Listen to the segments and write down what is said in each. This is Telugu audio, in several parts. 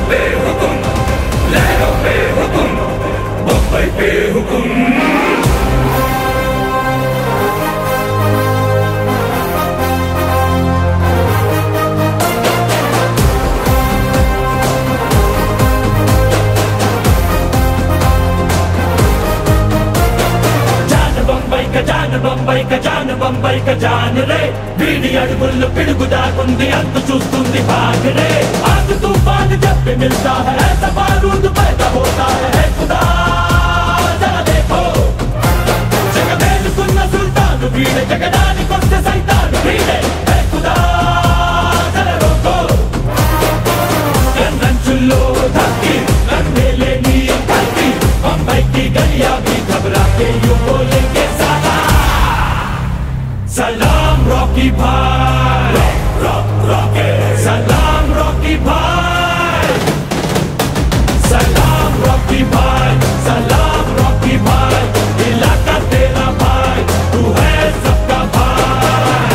बेहुकुम लहरों पे हुकुम मुंबई पे हुकुम बंबई का जान रे बीड़ी अड़गुल पिड़गुदा कुंदी अंत चूस्तुंदी भाग रे आग तूफान जब भी मिलता है ऐसा बारूद पैदा होता है खुदा जरा देखो जगमेल सुन्ना सुल्तान भीड़े जगदानी कोस्ते सैतान भीड़े है खुदा जरा रोको गंदन चुल्लो धक्की करने लेनी धक्की बंबई की गलियां भी घबरा के यूं बोलेंगे सलाम रॉकी भाई रॉकी सलाम रॉकी भाई सलाम रॉकी भाई सलाम रॉकी भाई इलाका तेरा भाई तू है सबका भाई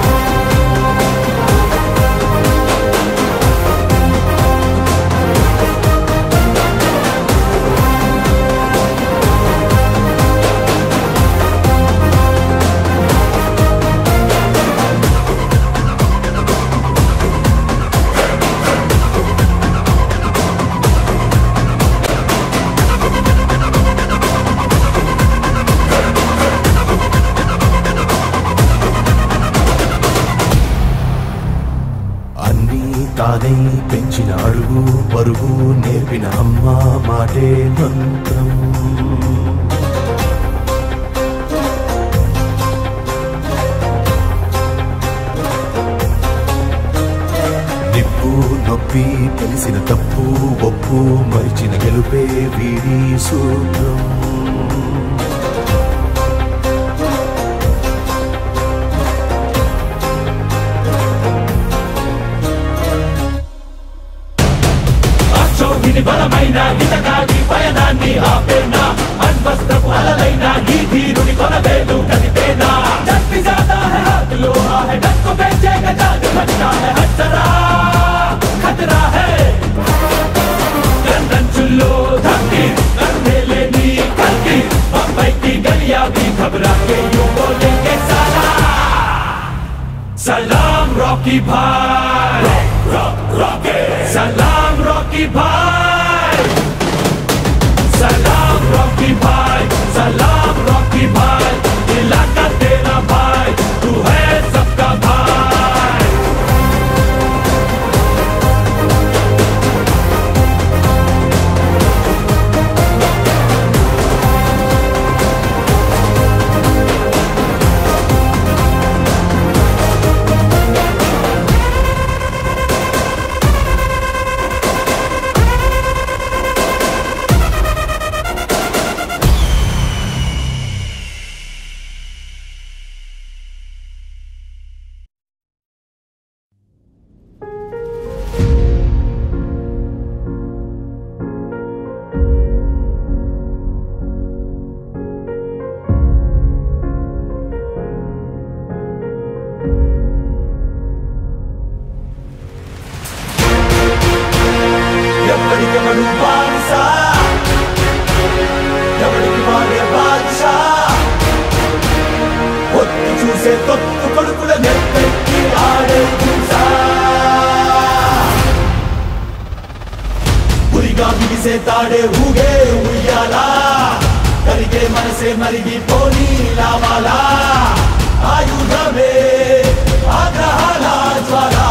తానై పెంచిన అడుగు పరుగు నేర్పిన అమ్మ మాటే మంత్రం నిప్పు నొప్పి తెలిసిన తప్పు ఒప్పు మరిచిన గెలుపే వీడి సూత్రం బలమైన హితకారి పయనాన్ని ఆపేనా అన్వస్త్రపు అలలైనా ఈ ధీరుని కొనవేలు కదిపేనా జస్తి జాతా హై హాత్ లోహా హై డస్ को बेचेगा जान खतरा है हजरा खतरा है गंदन चुल्लो धक्की करने लेनी कल्की बंबई की गलियां भी घबरा के यूं बोलेंगे सलाम रॉकी भाई रॉकी सलाम रॉकी भाई सलाम रॉकी भाई सलाम रॉकी भाई इलाका तेरा भाई तू है सबका भाई से ताड़े हुगे उయ్యాలా करिगे मन से मरिगी पोनी लावाला आयुधमे आग्रहाला ज्वाला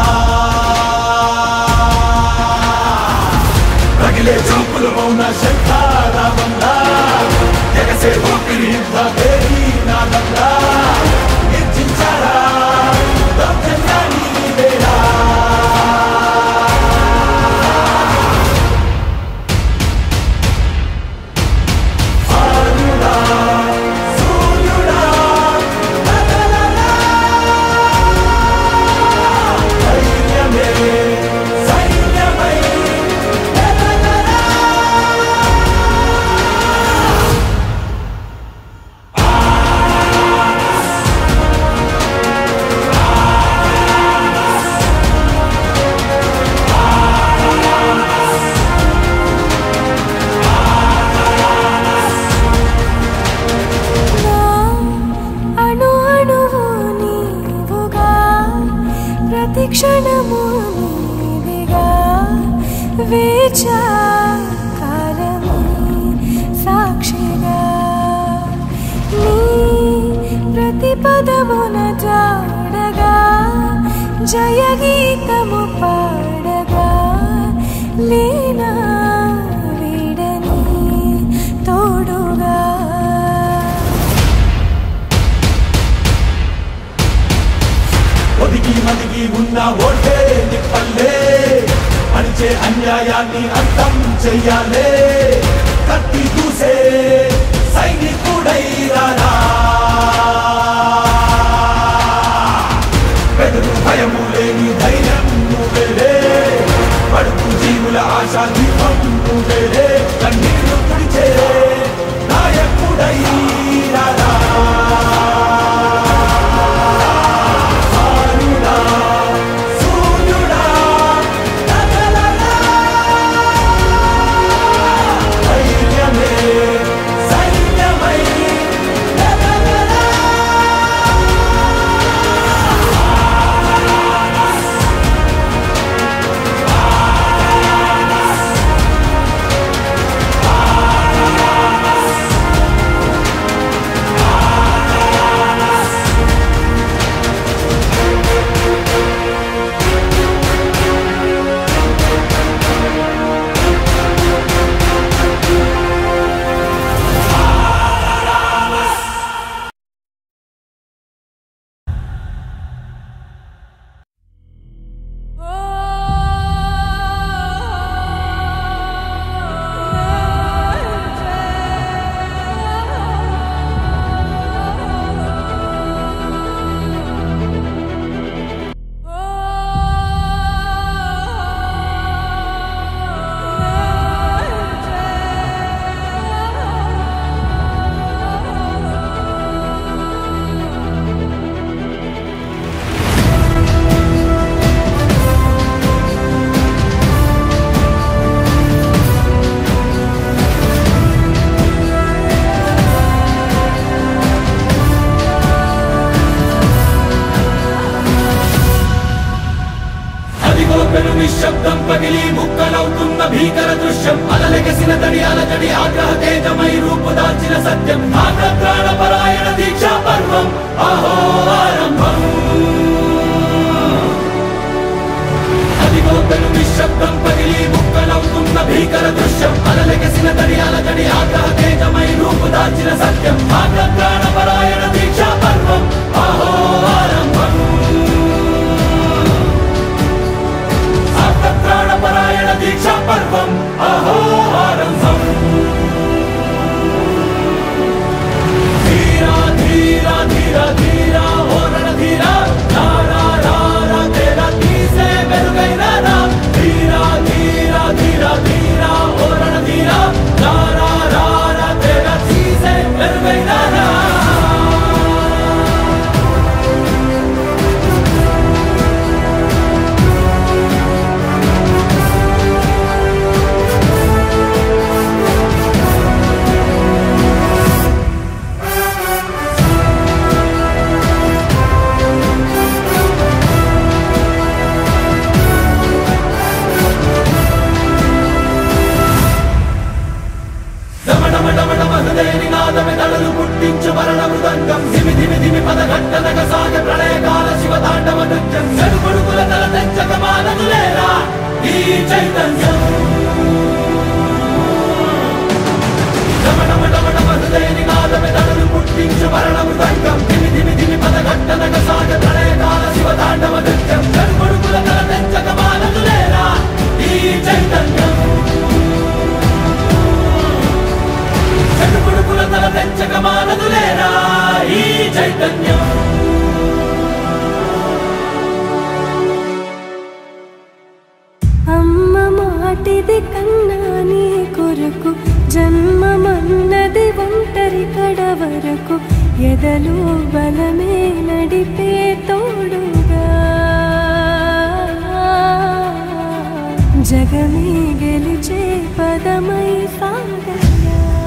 रगिले చూపులు మౌన శంఖారావంలా ఎగసే ఊపిరి భవేరి నాదంలా ఇచ్చించారా దర్శనాని వేళ నిలిచా కాలమే సాక్షిగా నీ ప్రతి పదమున జాడగా జయ గీతము పాడగా లీనా వీడని తోడుగా ఒదిగి మదిగి ఉన్న ఓటే నిప్పల్లే అణిచే అన్యాయాన్ని అంతం చెయ్యాలే కత్తి దూసే సైనికుడై రారా బెదరు భయము లేని ధైర్యం నువ్వేలే పడుకు జీవుల ఆశా దీపం నువ్వేలే కన్నీరు తుడిచే నాయకుడై రారా నిశ్శబ్దం పగిలి ముక్కలవుతున్న భీకర దృశ్యం అలలెగసిన తడి అలజడి ఆగ్రహ తేజమై రూపుదాల్చిన సత్యం ఆగ్రహ పరాయణ దీక్షా పర్వం అహో ఆరంభం అదిగో పెను నిశ్శబ్దం పగిలి ముక్కలవుతున్న భీకర దృశ్యం అలలెగసిన తడి అలజడి ఆగ్రహ తేజమై రూపుదాల్చిన సత్యం ఆగ్రహ పరాయణ దీక్షా పర్వం అహో ఆరంభం ప్రాణపరాయణ దీక్షా పర్వం అహో ఆరంభం ధీరా ధీరా ధీరా ధీరా ఓ రణధీరా రారా రారా తేరా తీసే వెలుగైనా రా ధీరా ధీరా ధీరా ధీరా ఓ రణధీరా రారా రారా తేరా తీసే వెలుగైనా రా నినాదమెదళలు పుట్టించు మరణ మృదంగం ధిమి ధిమి ధిమి పదఘట్టనగ సాగ ప్రళయకాల శివ తాండవ నృత్యం చెడుగుడుకుల తల తెంచక మానదులేరా ఈ చైతన్యం హృదయ నినాదమెదళలు పుట్టించు మరణ మృదంగం ధిమి ధిమి ధిమి పదఘట్టనగ సాగ ప్రళయకాల శివ తాండవ నృత్యం చెడుగుడుకుల తల తెంచక మానదులేరా ఈ చైతన్యం చెడుగుడుకుల తల తెంచక మానదులేరా ఈ చైతన్యం అమ్మ మాటిది కన్నా నీ కొరకు జన్మమన్నది ఒంటరి కడ వరకు ఎదలో బలమే నడిపే తోడుగా జగమే గెలిచే పదమై సాగయ్యా